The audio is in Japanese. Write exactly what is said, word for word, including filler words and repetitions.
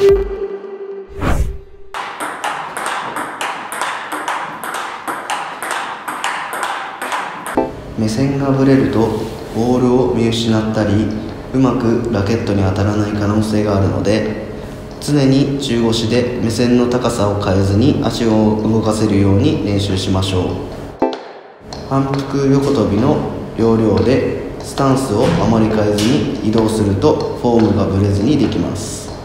目線がぶれるとボールを見失ったり、うまくラケットに当たらない可能性があるので、常に中腰で目線の高さを変えずに足を動かせるように練習しましょう。反復横跳びの要領でスタンスをあまり変えずに移動するとフォームがぶれずにできます。